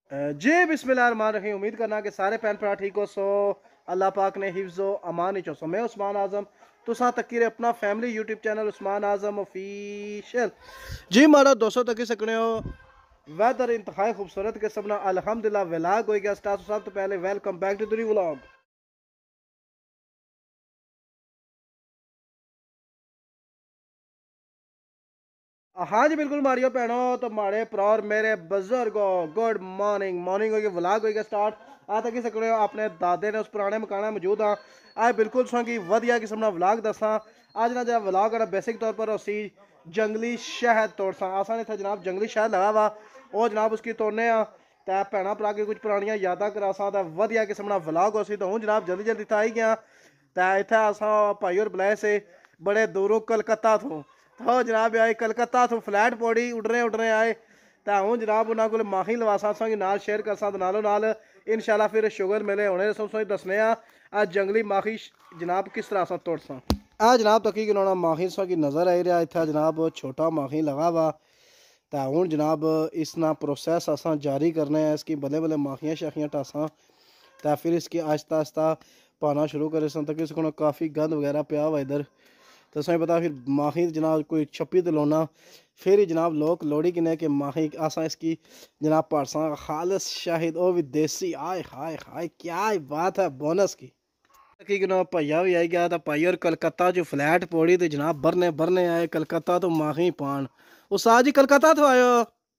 जी बिस्मिल्लाहिर्रहमानिर्रहीम। उम्मीद करना कि सारे भैन भरा ठीक हो सो अल्लाह पाक ने हिफ्ज़ो अमान ही चो। मैं उस्मान आज़म तुसा तकी अपना family YouTube channel Usman Azam official जी मारा 200 तक सकने हो। वेदर इंतहाई खूबसूरत के सबना अल्हम्दुलिल्लाह व्लॉग हो गया स्टार्ट। सब तो पहले welcome back to the vlog. हाँ जी बिल्कुल मारियो भैनों तो माड़े प्रौर मेरे बुजुर्गो गुड मॉर्निंग। मॉर्निंग हो गई व्लॉग हो गया स्टार्ट। आ तक सकते हो अपने दादे ने उस पुराने मकाना मौजूद हाँ। आज बिल्कुल की वधिया किस्म का व्लॉग दसा। अज ना जो व्लॉग है बेसिक तौर पर उसी जंगली शहद तोड़सा आसा ने इतना जनाब जंगली शहद लगा वा वो जनाब उसकी तोड़ने आ तो भैन भरा के कुछ पुरानियां यादा करासा तो वधिया किस्म का व्लॉग हो सी तो हूँ जनाब जल्दी जल्दी इतना आई गया। तो इतना असा भाई और बुलाए से बड़े दूरों कलकत्ता तो जनाब आए कलकत्ता तो फ्लैट पौड़ी उड़ने आए तो हूँ जनाब उन्होंने को माही लवासा सा नाल शेयर करसा तो नालों नाल इंशाल्लाह फिर शुगर मेले होने सब दसने आज जंगली माही जनाब किस तरह सा तोड़सा आ जनाब तकी गिना माही सा की नज़र आई रहा इतना जनाब छोटा माही लगा वा तो हूँ जनाब इस ना प्रोसैस असा जारी करने हैं इसकी बल्ले बल्ले माखियाँ शाखियाँ टासा तो फिर इसकी आहिस्ता आहिस्ता पाना शुरू करे सन तक इसको काफ़ी गंद वगैरह पिया हुआ इधर तो सही पता फिर माही जनाब कोई छप्पी तो लोना फिर ही जनाब लोग लोड़ी किने के माही आसा इसकी जनाब पारसा खालस शाहिद ओ भी देसी आय हाय हाय क्या बात है बोनस की कि जनाब भैया भी आई गया था भाई और कलकत्ता जो फ्लैट पौड़ी तो जनाब भरने भरने आए कलकत्ता तो माही पान उस्ताद जी कलकत्ता तो आयो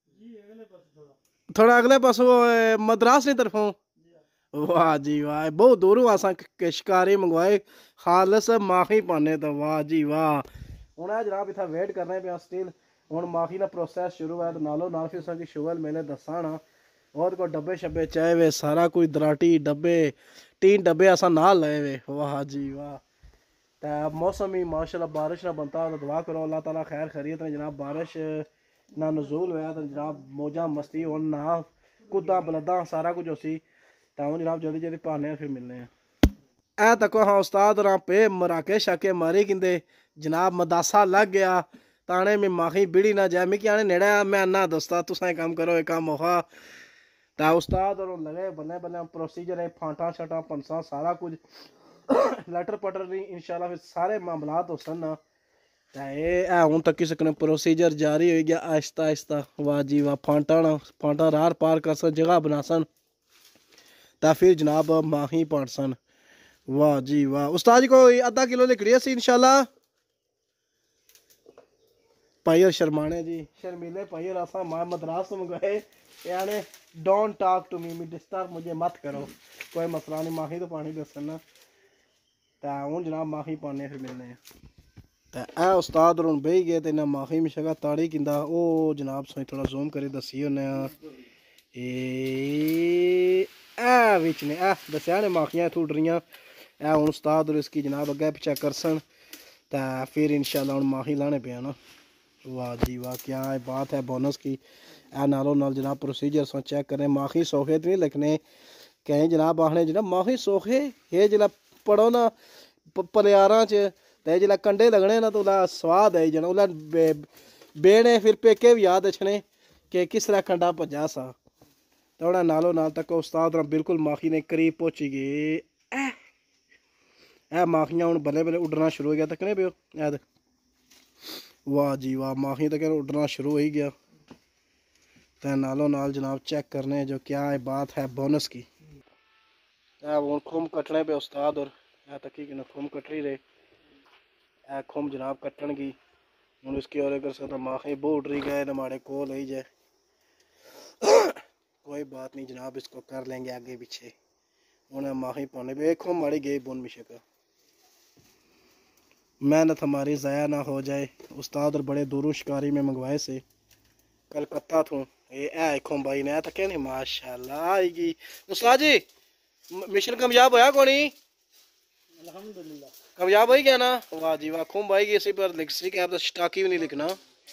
थोड़ा अगले पासों मद्रास की तरफों वाह जी वाह बहुत दूरों असा शिकारी मंगवाए खालस माही पाने तो वाह जी वाह हूँ जनाब इतना वेट करने पे स्टिल हूँ माही का प्रोसैस शुरू है तो नालों नाल फिर उसकी शुगर मेले दसा ना और को डब्बे शब्बे चाहे वे सारा कुछ दराटी डब्बे 3 डब्बे असा ना लाए वे वाह जी वाह। तो मौसम ही माशाल्लाह बारिश ना बनता तो दुआ करो अल्लाह ताला खैर खैरियत ने जनाब बारिश ना नजूल होया तो जनाब मौजा मस्ती हो ना कुदा बलदा सारा कुछ उसी तो जनाब जल्दी जल्दी पाने फिर मिलने हैं। ए तको हाँ उस्ताद और पे मराके शाके मारी किंदे जनाब मदासा लग गया ताने में माही बिड़ी ना जाए मिकी आने नेड़ा मैं ना दस्ता तुसा काम करो एक काम होगा ता उस्ताद और लगे बल्ले बल्ले प्रोसीजर है फांटा छटा पंसा सारा कुछ लटर पटर नहीं इंशाल्लाह फिर सारे मामलात हो सन ना ए हूँ तक सकने प्रोसीजर जारी हो गया आहिस्ता आहिस्ता वाह जी वाह फांटा ना फांटा रार पार कर सन जगह बना सन ता फिर जनाब माही पाड़ सन वाह जी वाह उस्ताद जी को आधा किलो लिखड़ी सी इंशाल्लाह भाई और शर्माने जी शर्मीले भाई और आसा मां मद्रास मंगवाए यानी don't talk to me disturb मुझे मत करो कोई मसला नहीं माही तो पानी दसन तो हूँ जनाब माही पाने फिर मिलने तो ए उस्ताद हूँ बेही गए तो इन्हें माही में शगा ताड़ी किंदा ओ जनाब सही थोड़ा जूम करे दसी उन्हें ए बिच ने ए दसिया ने माखियां थोड़ रही ए हूँ उस्ताद और इसकी जनाब अगे पिछा करसन तो फिर इंशाल्लाह हूँ माही लाने पे ना वाह जी वाह क्या बात है बोनस की ए नालों नाल जनाब प्रोसीजर सो चेक करें माही सौखे तो नहीं लिखने कहीं जनाब आखने जनाब माही सौखे ये जिला पढ़ो ना पलियारा च ते जिला कंडे लगने ना तो उला स्वाद है जना उला बेने फिर पेके भी याद अच्छने कि किस तरह कंडा भजा सा तो नालों नाल तक उस्ताद बिल्कुल माखी ने करीब पहुंची गए ए माखियां हूँ बल्ले बल्ले उड्डना शुरू हो गया तकने पे याद वाह जी वाह माही तक उड्डना शुरू हो ही गया तो नालों नाल जनाब चेक करने जो क्या है बात है बोनस की हूँ खुम कटने पे उस्ताद और ए तकी कि खुम कट रही रहे ए खुम जनाब कट्टन की हूँ इसकी और अगर सकता माही बो उड़ रही गए हमारे को ले जाए कोई बात नहीं जनाब इसको कर लेंगे आगे पीछे उन्हें माही पाने पे एक खुम मारी गई बोन मिशे का मेहनत हमारी ज़ाया ना हो जाए उस्ताद और बड़े दूरों शिकारी में मंगवाए से कलकत्ता थूँ ये है खोम भाई ने तो क्या नहीं माशाल्लाह आएगी उस्ताद जी मिशन कामयाब होया कोनी अल्हम्दुलिल्लाह कामयाब हो गया ना वाह जी वाह खूम भाई की इसी पर लिख सी कि आप तो स्टाकी भी नहीं लिखना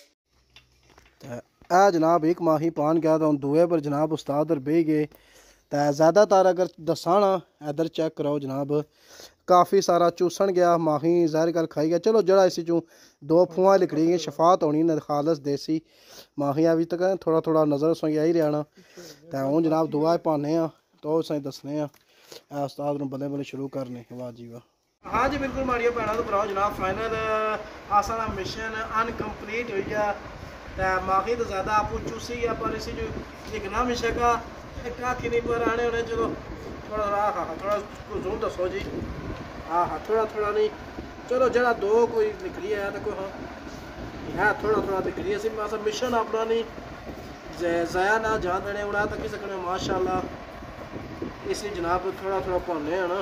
आ जनाब एक माही पान गया था दुए पर जनाब उस्ताद और बह गए तो ज़्यादातर अगर दसाना इधर चेक कराओ जनाब काफ़ी सारा चूसन गया माही ज़ाहिर गल खाई गया। चलो जरा इसी चू दो फुआ लिखड़ी गई शफात होनी न खालस देसी माही अभी तक थोड़ा थोड़ा नज़र सोई आई रहना तो हूँ जनाब दुआ पाने तो सही दसने उस्ताद नूं बल्ले बल्ले शुरू करने। वाह जी वाह। हाँ जी बिल्कुल माड़ियो भैनों तो भराओ जनाब फाइनल आसाना मिशन अनकम्प्लीट हो गया तो माही तो ज़्यादा आपको चूसी गया पर इसी जो लिखना मिशन का काकी नहीं पर आने उन्हें चलो थोड़ा हाँ हाँ थोड़ा जरूर दसो जी। हाँ हाँ थोड़ा थोड़ा नहीं चलो जरा दो कोई निकली है तो कोई हाँ थोड़ा थोड़ा निकली है सिर्फ ऐसा मिशन अपना नहीं ज़ाया ना जान देने उड़ा तक ही सकने माशाल्लाह इसी जनाब थोड़ा थोड़ा पाने है ना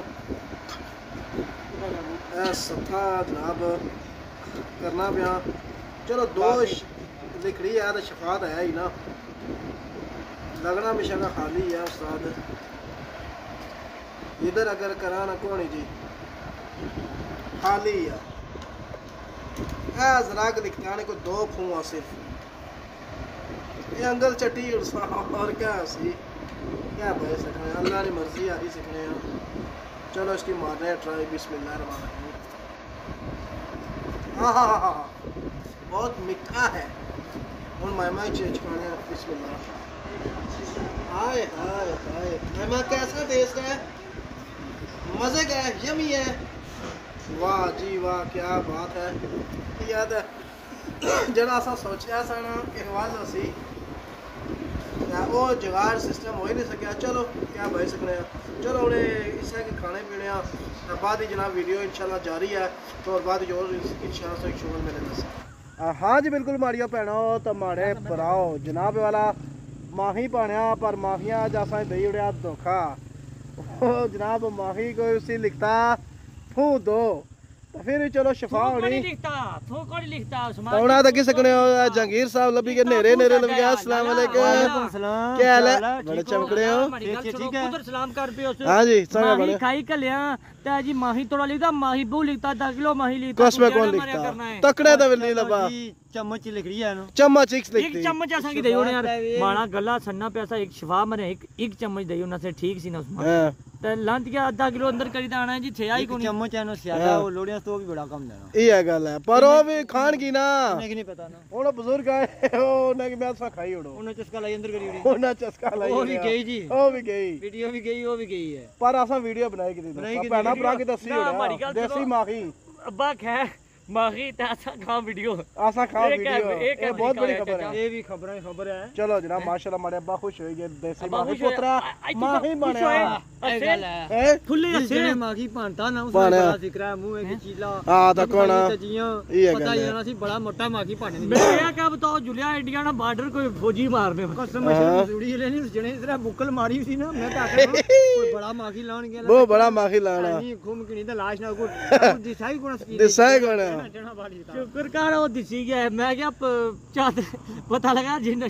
सत्ता जनाब करना पिया। चलो दो लिखड़ी है तो शफात है ही ना लगना मिशन का खाली है उस्ताद इधर अगर करा ना कौन जी खाली है जराग लिखता ने को दो फुआ सिर्फ ये अंगल चट्टी और क्या सी क्या भाई सकने अल्लाह की मर्जी आ रही सकने हैं। चलो इसकी मारने हैं ट्राई बिस्मिल्लाह रहमान रहीम। हाँ हाँ हाँ बहुत मीठा है और मामा चिकाने बिस्मिल्लाह। हाय हाय हाय मामा कैसा टेस्ट है मज़े का है यमी है। वाह जी वाह क्या बात है याद है जरा सा सोचा सा ना एक बार असी वो जुगाड़ सिस्टम हो ही नहीं सकिया। चलो क्या भाई सकने चलो उन्हें इस के खाने पीने बाद ही जनाब वीडियो इंशाल्लाह जारी है तो और बाद जो इंशाल्लाह से शोर मेरे दस। हाँ जी बिल्कुल मारियो भैनों तो माड़े भराओ जनाब वाला माही पाने पर माहिया जैसा दही उड़िया धोखा जनाब माही को उसी लिखता फू दो तो फिर भी चलो शफा होनी तक सकने जहांगीर साहब लभी के नेरे नेरे लग गया। अस्सलाम वालेकुम क्या हाल है बड़े चमकड़े हो सलाम कर पे हां जी समय बड़े खाई कलिया ते जी माही थोड़ा लिखता माही बहु लिखता 10 किलो माही लिखता कस में कौन लिखता तकड़े तो नहीं लबा चम्मच लिख रही है ना चम्मच एक लिखती एक चम्मच ऐसा की दई होने यार माना गला सन्ना पैसा एक शफा मरे एक चम्मच दई होना से ठीक सी ना उसमें ते लंत के आधा किलो अंदर करी आना है जी थे आई कोनी चम्मच है ना ज्यादा वो लोड़ियां तो भी बड़ा कम देना ये गल है पर वो भी खान की ना नहीं पता ना ओनो बुजुर्ग है ओने की मैं सा खाई उड़ो ओने चस्का लाई अंदर करी ओने चस्का लाई वो भी गई जी वो भी गई वीडियो भी गई वो भी गई है पर आसा वीडियो बनाई की भैना भरा के दसी हो देसी माखी अब्बा खैर माही तासा खा वीडियो आसा खा वीडियो ये बहुत बड़ी खबर है ये भी खबर है। चलो जनाब माशाल्लाह मारे अब्बा खुश हो गए देसी माही पुत्रा माही बने फुल्ले अच्छे माही पांता ना उसने बड़ा सिकरा मुंह एक चीला हां तो कौन ये पता ही ना सी बड़ा मोटा माही पाने मैं क्या बताओ जुलिया इंडिया ना बॉर्डर कोई फौजी मारने कसम से जुड़ी लेनी उस जने इस तरह बुकल मारी थी ना मैं तो कोई बड़ा माही लान गया वो बड़ा माही लाना नहीं घूम के नहीं तो लाश ना को दिसाई कोन दिसाई कोन शुक्र कर वो दिसी गया मैं क्या पता लगा जिन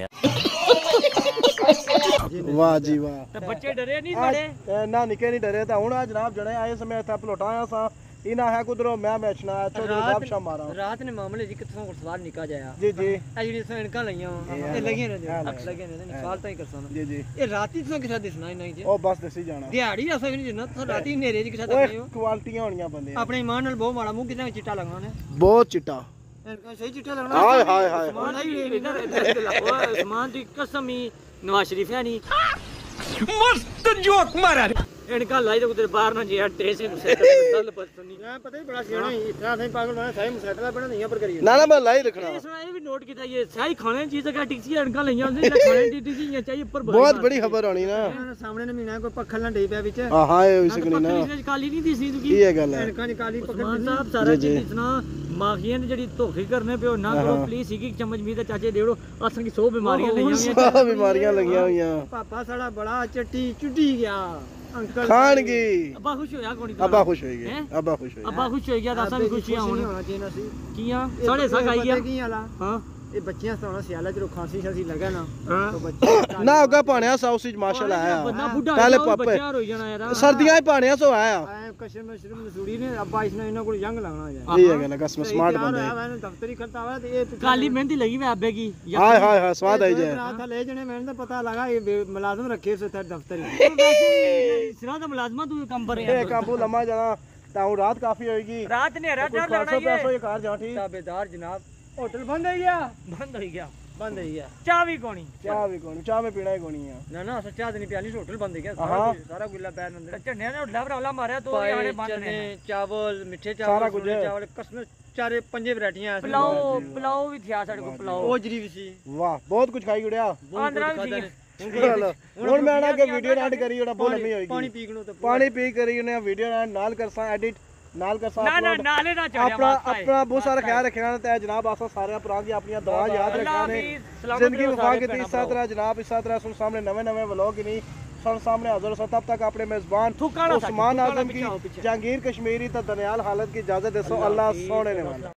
वाह जी वाह तो बच्चे डरे नहीं बड़े ना निके नहीं डरे तो हुन जनाब जने आए समय था पलोटाया सा इना है कुदरो मैं मैचना तो जनाब शाम मारा रात ने मामले जी किथों सवार निका जाया जी जी आ जेडी सनका लईया ए लगी ने लगे ने सवाल ताई करसा जी जी ए राती तो किसा दिसना नहीं जी ओ बस दसी जाना दिहाड़ी ऐसा नहीं जिन्ना तो राती नेरे जी किसा तकनी हो क्वालिटीयां होनियां बंदे अपने ईमान नाल बहुत माड़ा मुंह कितना चिट्टा लगना ने बहुत चिट्टा सही चिट्टा लगना हाय हाय हाय इधर सामान की कसम ही नवाज शरीफ है नहीं मस्त जोक मारा इनका लाई तो तेरे बाहर ना जिया टेस्ट से दल पसंद नहीं पता ही बड़ा सियाना इतना सही पागल बना सही मुसैटला बना नहीं पर करिए ना मैं लाई रखना ये भी नोट किया ये सही खाने चीज का टिक्सी इनका लईया उनसे खाने की टिक्सी ये चाहिए ऊपर बहुत बड़ी खबर होनी ना सामने ने मीना कोई पखल ना डे पे बीच हां ये सकनी ना काली नहीं दिसी तुकी ये गल है इनका काली पखल साहब सारा चीज इतना माखियां ने जड़ी धोखे करने पे ना करो प्लीज एक चम्मच मी ते चाचे देड़ो असन की 100 बीमारियां लईया हुई 100 बीमारियां लगियां हुई पापा साड़ा बड़ा चट्टी चुटी गया अंकल खान की अब्बा खुश होया कोनी अब्बा खुश हो गए अब्बा खुश हो गया दासा भी खुशियां होना चाहिए ना सी किया साढ़े सा खाई गया की वाला हां ਇਹ ਬੱਚਿਆਂ ਸਤਾਉਣਾ ਸਿਆਲਾ ਜਦੋਂ ਖਾਂਸੀ ਖਾਂਸੀ ਲੱਗਾ ਨਾ ਹਾਂ। ਤਾਂ ਬੱਚੇ ਨਾ ਹੋਗਾ ਪਾਣਿਆ ਸਾਊਸੀ ਮਾਸ਼ਾਅੱਲਾ ਆਇਆ ਬੰਦਾ ਬੁੱਢਾ ਪਹਿਲੇ ਹੋ ਪਾਪੇ ਬੱਚਾ ਰੋਈ ਜਾਣਾ ਯਾਰ ਸਰਦੀਆਂ ਹੀ ਪਾਣਿਆ ਸੋ ਆਇਆ ਐ ਕਸ਼ਮ ਮਸ਼ਰੂਮ ਨਸੂੜੀ ਨੇ ਅੱਬਾ ਇਸ ਨੇ ਇਹਨਾਂ ਕੋਲ ਜੰਗ ਲਾਉਣਾ ਯਾਰ ਠੀਕ ਹੈ ਨਾ ਕਸਮ ਸਮਾਰਟ ਬੰਦੇ ਮੈਂ ਦਫ਼ਤਰੀ ਕਰਤਾ ਵਾ ਤੇ ਇਹ ਕਾਲੀ ਮਹਿੰਦੀ ਲੱਗੀ ਵੇ ਆਬੇ ਕੀ ਹਾਏ ਹਾਏ ਹਾਏ ਸਵਾਦ ਆਈ ਜਾਏ ਰਾਤ ਲੈ ਜਣੇ ਮੈਨੂੰ ਤਾਂ ਪਤਾ ਲਗਾ ਇਹ ਮੁਲਾਜ਼ਮ ਰੱਖੇ ਸੋ ਤੇ ਦਫ਼ਤਰੀ ਸਿਰਾਂ ਦਾ ਮੁਲਾਜ਼ਮਾ ਤੂੰ ਕੰਮ ਪਰ ਇਹ ਕਾਬੂ ਲੰਮਾ ਜਾਣਾ ਤਾਂ ਹੁਣ ਰਾਤ ਕਾਫੀ ਹੋਏਗੀ ਰਾਤ ਨੇ ਰਾਤ ਕੁਝ ਲਾਣਾ 500 ਪੈਸੋ ਇਹ ਕਾਰ ਜਾ ਠੀਕ ਤਾਬੇਦਾਰ ਜਨਾਬ ਹੋਟਲ ਬੰਦ ਹੋ ਗਿਆ ਬੰਦ ਹੋ ਗਿਆ ਬੰਦ ਹੋ ਗਿਆ ਚਾਹ ਵੀ ਕੋਣੀ ਚਾਹ ਵੀ ਕੋਣੀ ਚਾਹ ਮੈਂ ਪੀਣਾ ਹੀ ਕੋਣੀ ਆ ਨਾ ਨਾ ਸੱਚਾ ਨਹੀਂ ਪਿਆਲੀ ਹੋਟਲ ਬੰਦ ਹੋ ਗਿਆ ਹਾਂ। ਸਾਰਾ ਗੁੱਲਾ ਪੈਰ ਅੰਦਰ ਝੰਡਿਆਂ ਨੇ ਹੋਟਲਾ ਭਰਾਲਾ ਮਾਰਿਆ ਦੋ ਆਣੇ ਬੰਦ ਨੇ ਚਾਵਲ ਮਿੱਠੇ ਚਾਵਲ ਸਾਰਾ ਕੁਝ ਹੈ। ਚਾਵਲ ਕਸਮ ਚਾਰੇ ਪੰਜੇ ਵੈਰਾਈਟੀਆਂ ਪਲਾਓ ਵੀ ਥਿਆ ਸਾਡੇ ਕੋਲ ਪਲਾਓ ਉਹ ਜਰੀ ਵੀ ਸੀ ਵਾਹ ਬਹੁਤ ਕੁਝ ਖਾਈ ਗੁੜਿਆ ਆਂਦਰਾ ਵੀ ਹੁਣ ਮੈਂ ਨਾ ਕਿ ਵੀਡੀਓ ਐਡ ਕਰੀ ਉਹਦਾ ਬਹੁਤ ਲੰਮੀ ਹੋਏਗੀ ਪਾਣੀ ਪੀ ਗਣੋ ਤੇ ਪਾਣੀ ਪੀ ਕਰੀ ਉਹਨੇ ਵੀਡੀਓ ਨਾਲ ਕਰਸਾਂ ਐਡਿਟ ਨਾਲ ਕਰਸਾਂ ਨਾ ਨਾ ਨਾਲੇ ਨਾ ਚੜਿਆ ਆਪਣਾ ਬਹੁਤ ਸਾਰਾ ਖਿਆਲ ਰੱਖਣਾ ਤੇ ਜਨਾਬ ਆਸਾ ਸਾਰੇ ਭਰਾ ਦੀ ਆਪਣੀਆਂ ਦੁਆ ਯਾਦ ਰੱਖਣਾ ਨੇ ਜ਼ਿੰਦਗੀ ਵਫਾ ਕੀਤੀ ਇਸ ਤਰ੍ਹਾਂ ਜਨਾਬ ਇਸ ਤਰ੍ਹਾਂ ਸੁਣ ਸਾਹਮਣੇ ਨਵੇਂ ਵਲੌਗ ਹੀ नहीं सुन सामने हाजिर हो तब तक अपने मेजबान उस्मान आजम की जहांगीर कश्मीरी तो दनियाल हालत की इजाजत दो अल्लाह सोने ने वाला।